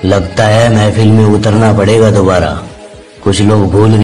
लगता है महफिल में उतरना पड़ेगा दोबारा। कुछ लोग भूल